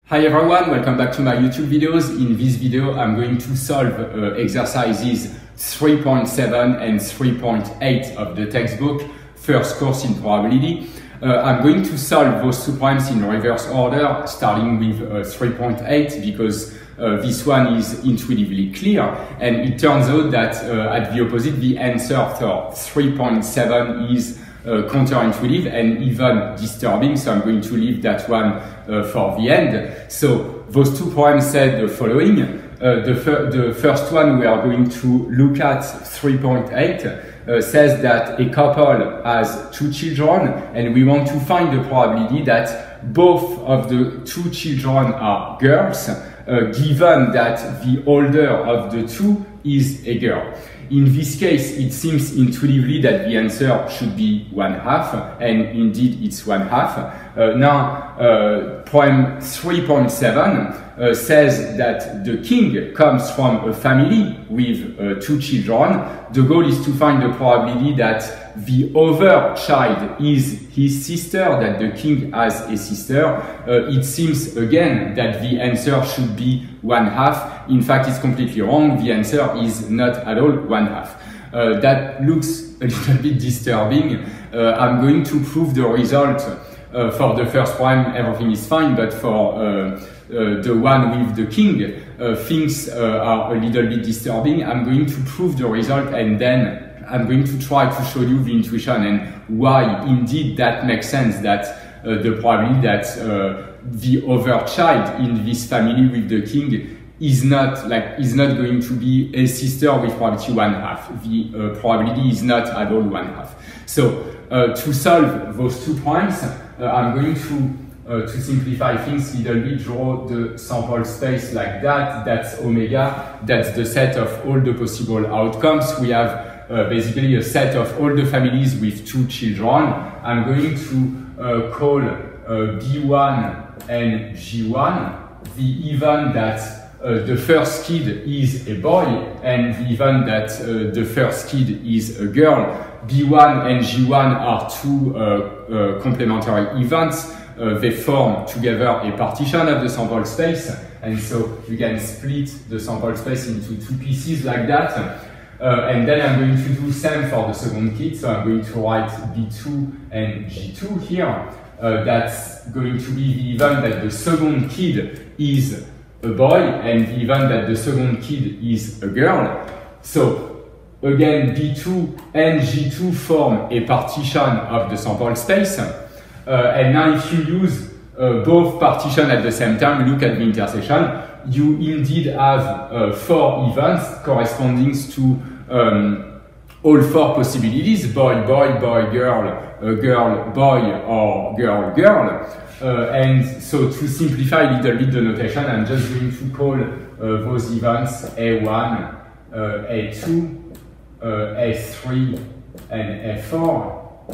Hi everyone, welcome back to my YouTube videos. In this video, I'm going to solve exercises 3.7 and 3.8 of the textbook, first course in probability. I'm going to solve those two problems in reverse order, starting with 3.8 because this one is intuitively clear, and it turns out that at the opposite, the answer for 3.7 is counterintuitive and even disturbing, so I'm going to leave that one for the end. So those two problems said the following. The first one we are going to look at, 3.8, says that a couple has two children and we want to find the probability that both of the two children are girls, given that the older of the two is a girl. In this case, it seems intuitively that the answer should be 1/2, and indeed it's 1/2. Now, problem 3.7 says that the king comes from a family with two children. The goal is to find the probability that the other child is his sister, that the king has a sister. It seems again that the answer should be 1/2. In fact, it's completely wrong. The answer is not at all 1/2. That looks a little bit disturbing. I'm going to prove the result. For the first problem, everything is fine, but for the one with the king, things are a little bit disturbing. I'm going to prove the result, and then I'm going to try to show you the intuition and why indeed that makes sense, that the probability that the other child in this family with the king is not going to be a sister with probability 1/2. The probability is not at all 1/2. So to solve those two problems, I'm going to simplify things a little bit, draw the sample space like that. That's omega. That's the set of all the possible outcomes. We have basically a set of all the families with two children. I'm going to call B1 and G1 the event that the first kid is a boy and the event that the first kid is a girl. B1 and G1 are two complementary events. They form together a partition of the sample space, and so you can split the sample space into two pieces like that. And then I'm going to do same for the second kid, so I'm going to write B2 and G2 here. That's going to be the event that the second kid is a boy and the event that the second kid is a girl. So again, B2 and G2 form a partition of the sample space. And now if you use both partitions at the same time, look at the intersection, you indeed have four events corresponding to all four possibilities: boy, boy, boy, girl, girl, boy, or girl, girl. And so to simplify a little bit the notation, I'm just going to call those events A1, A2, A3, and A4.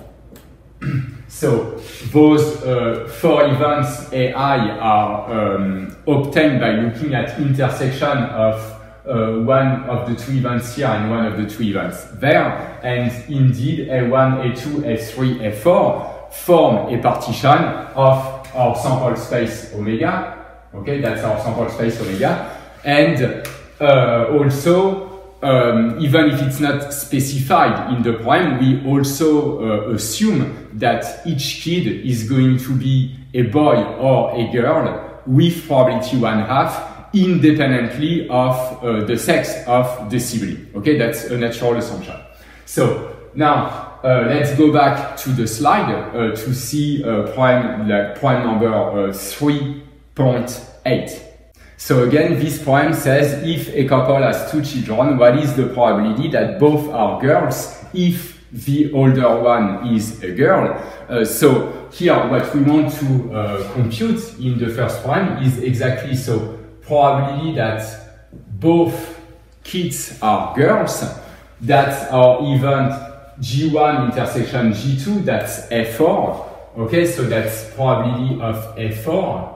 So those four events AI are obtained by looking at intersection of one of the two events here and one of the two events there. And indeed, A1, A2, A3, A4 form a partition of our sample space omega. Okay, that's our sample space omega. And also, even if it's not specified in the problem, we also assume that each kid is going to be a boy or a girl with probability 1/2, independently of the sex of the sibling. Okay, that's a natural assumption. So now let's go back to the slide to see problem number 3.8. So again, this problem says if a couple has two children, what is the probability that both are girls if the older one is a girl? So here, what we want to compute in the first problem is exactly so. Probability that both kids are girls, that's our event G1 intersection G2, that's A4. Okay, so that's probability of A4.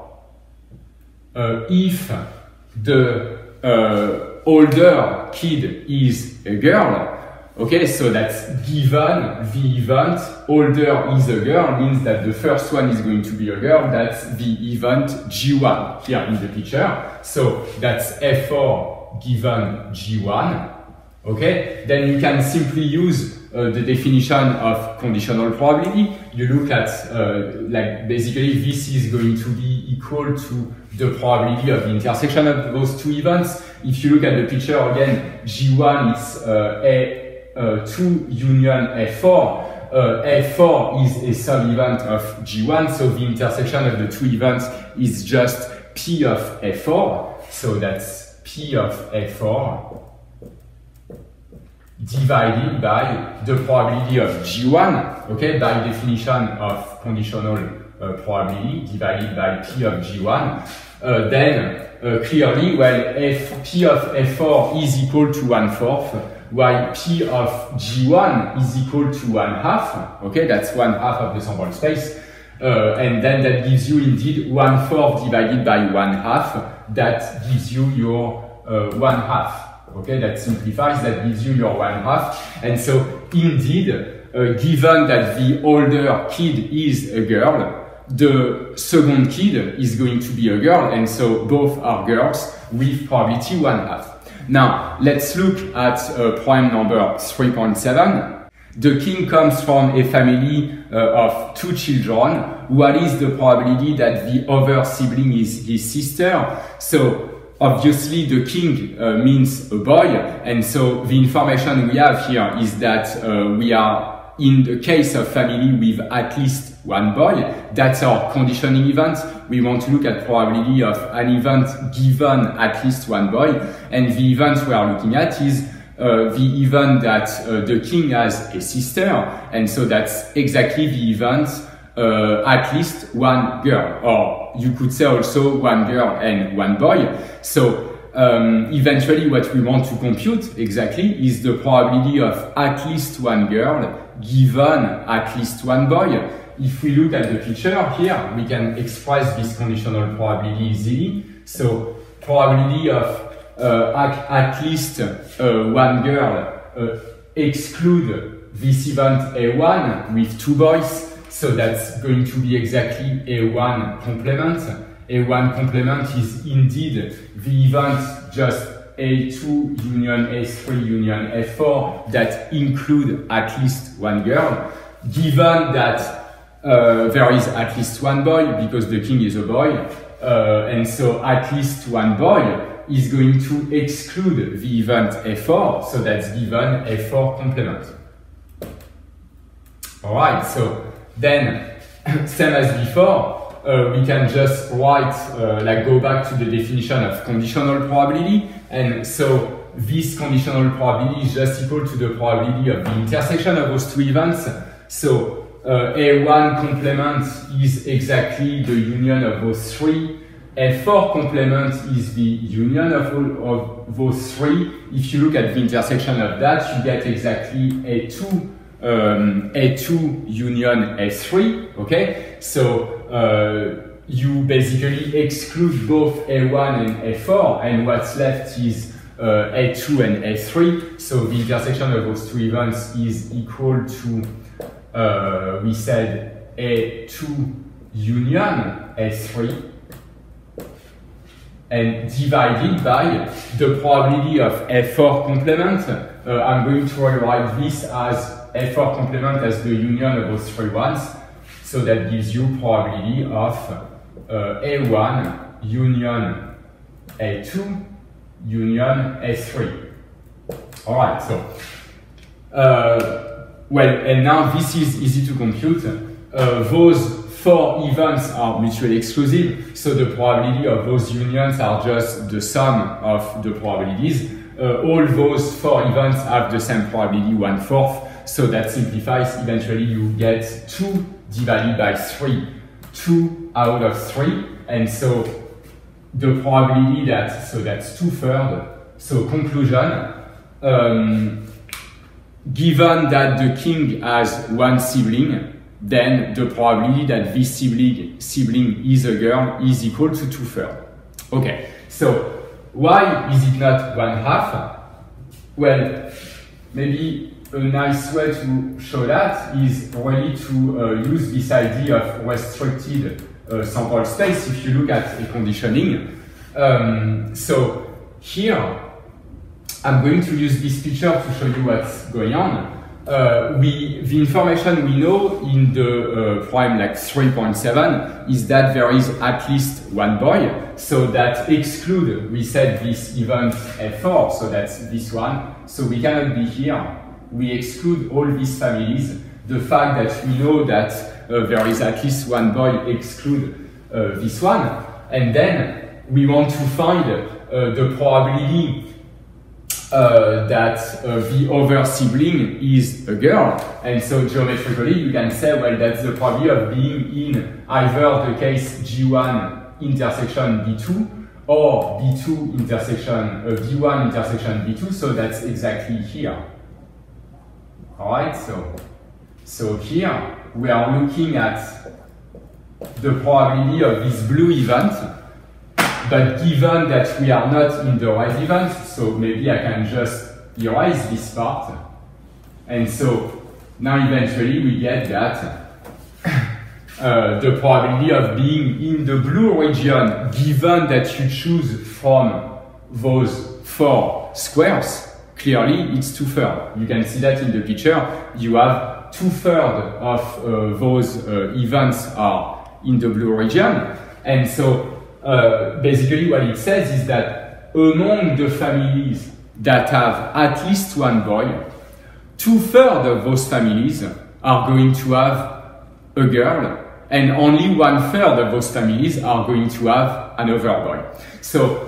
If the older kid is a girl, Okay, so that's given the event older is a girl means that the first one is going to be a girl. That's the event G1 here in the picture. So that's F4 given G1. Okay, then you can simply use the definition of conditional probability. You look at like basically this is going to be equal to the probability of the intersection of those two events. If you look at the picture again, G1 is A2 union F4. F4 is a sub-event of G1, so the intersection of the two events is just P of F4. So that's P of F4 divided by the probability of G1, okay, by definition of conditional probability divided by P of G1. Then clearly, well, P of F4 is equal to 1/4, while P of G1 is equal to 1/2, okay, that's 1/2 of the sample space. And then that gives you indeed 1/4 divided by 1/2, that gives you your 1/2. Okay, that simplifies, that gives you your 1/2. And so indeed, given that the older kid is a girl, the second kid is going to be a girl, and so both are girls with probability 1/2. Now, let's look at problem number 3.7. The king comes from a family of 2 children. What is the probability that the other sibling is his sister? So, obviously, the king means a boy, and so the information we have here is that we are in the case of family with at least one boy. That's our conditioning event. We want to look at probability of an event given at least one boy, and the event we are looking at is the event that the king has a sister, and so that's exactly the event at least one girl, or you could say also one girl and one boy. So eventually what we want to compute exactly is the probability of at least one girl given at least one boy. If we look at the picture here, we can express this conditional probability easily. So probability of at least one girl exclude this event A1 with 2 boys. So that's going to be exactly A1 complement. A1 complement is indeed the event just A2 union A3 union F4 that include at least one girl. Given that there is at least one boy, because the king is a boy, and so at least one boy is going to exclude the event F4, so that's given F4 complement. Alright, so then, same as before, we can just write, like go back to the definition of conditional probability. And so this conditional probability is just equal to the probability of the intersection of those two events. So A1 complement is exactly the union of those three. F4 complement is the union of those three. If you look at the intersection of that, you get exactly A2 union A3, okay? So you basically exclude both A1 and A4, and what's left is A2 and A3. So the intersection of those two events is equal to, we said, A2 union A3, and divided by the probability of F4 complement. I'm going to rewrite this as F4 complement as the union of those three ones. So that gives you probability of A1 union A2 union A3. Alright, so, well, and now this is easy to compute. Those 4 events are mutually exclusive, so the probability of those unions are just the sum of the probabilities. All those 4 events have the same probability 1/4, so that simplifies. Eventually you get 2 divided by 3, 2 out of 3, and so the probability that, so that's 2/3. So conclusion, given that the king has one sibling, then the probability that this sibling is a girl is equal to 2/3. Okay, so why is it not 1/2? Well, maybe a nice way to show that is really to use this idea of restricted sample space if you look at a conditioning. So here, I'm going to use this picture to show you what's going on. The information we know in the problem like 3.7 is that there is at least one boy, so that exclude, we said this event F4, so that's this one, so we cannot be here. We exclude all these families. The fact that we know that there is at least one boy exclude this one, and then we want to find the probability that the other sibling is a girl, and so geometrically you can say, well, that's the probability of being in either the case G1 intersection B2 or B2 intersection B1 intersection B2, so that's exactly here. Alright, so here we are looking at the probability of this blue event. But given that we are not in the red event, so maybe I can just erase this part. And so now eventually we get that the probability of being in the blue region, given that you choose from those 4 squares, clearly it's 2/3. You can see that in the picture. You have 2/3 of those events are in the blue region. And so basically what it says is that among the families that have at least one boy, 2/3 of those families are going to have a girl, and only 1/3 of those families are going to have another boy. So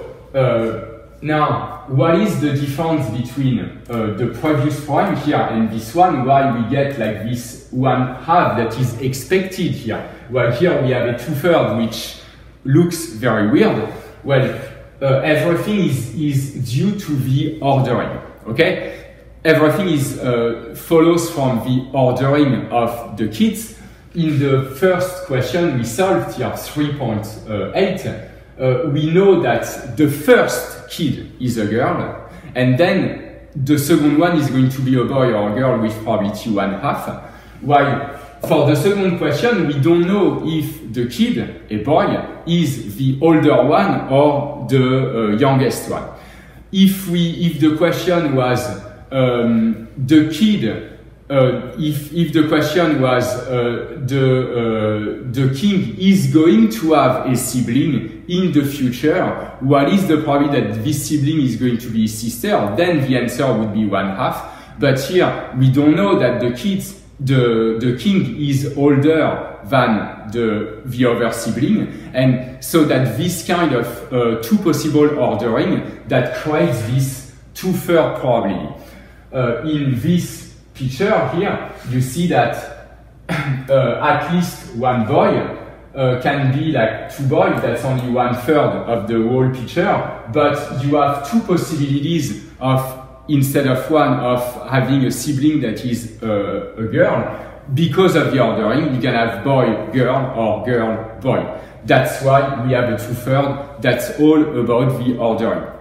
now, what is the difference between the previous problem here and this one? Why we get like this 1/2 that is expected here? Well, here we have a 2/3 which looks very weird. Well, everything is due to the ordering, okay? Everything is follows from the ordering of the kids. In the first question we solved here, 3.8, we know that the first kid is a girl, and then the second one is going to be a boy or a girl with probability 1/2. While for the second question, we don't know if the kid, a boy, is the older one or the youngest one. If the question was the kid, if the question was the king is going to have a sibling in the future, what is the probability that this sibling is going to be his sister? Then the answer would be 1/2. But here we don't know that the king is older than the other sibling, and so that this kind of 2 possible ordering that creates this 2/3 probability. In this picture here, you see that at least one boy can be like 2 boys, that's only 1/3 of the whole picture, but you have 2 possibilities of, instead of one, of having a sibling that is a girl. Because of the ordering, you can have boy, girl, or girl, boy. That's why we have a 2/3. That's all about the ordering.